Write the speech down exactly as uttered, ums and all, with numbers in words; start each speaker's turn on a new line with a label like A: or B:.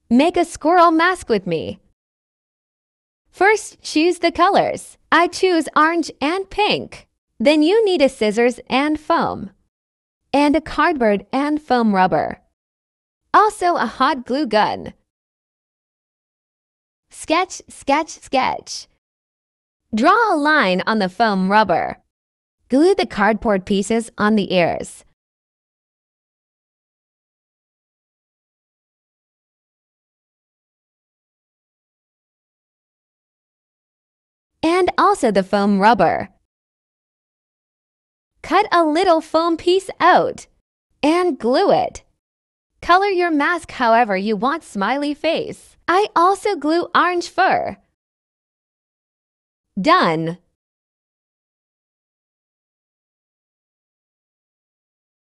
A: Make a squirrel mask with me. First, choose the colors. I choose orange and pink. Then you need a scissors and foam, and a cardboard and foam rubber. Also a hot glue gun. Sketch, sketch, sketch. Draw a line on the foam rubber. Glue the cardboard pieces on the ears. And also the foam rubber. Cut a little foam piece out and glue it. Color your mask however you want smiley face. I also glue orange fur. Done!